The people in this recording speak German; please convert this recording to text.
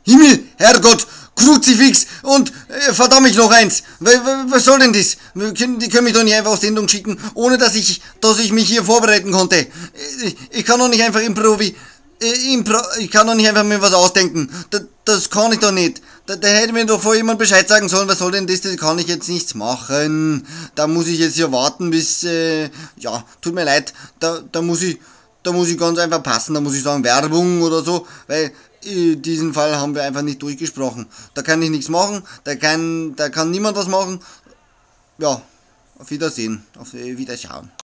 Himmel, Herrgott, Kruzifix und verdammt mich noch eins. Was soll denn das? Die können mich doch nicht einfach auf Sendung schicken, ohne dass ich mich hier vorbereiten konnte. Ich kann doch nicht einfach ich kann doch nicht einfach mir was ausdenken. Das kann ich doch nicht. Da hätte mir doch vorher jemand Bescheid sagen sollen, was soll denn das? Da kann ich jetzt nichts machen. Da muss ich jetzt hier warten bis, ja, tut mir leid. Da muss ich ganz einfach passen. Da muss ich sagen Werbung oder so, weil diesen Fall haben wir einfach nicht durchgesprochen. Da kann ich nichts machen. Da kann niemand was machen. Ja, auf Wiedersehen. Auf Wiederschauen.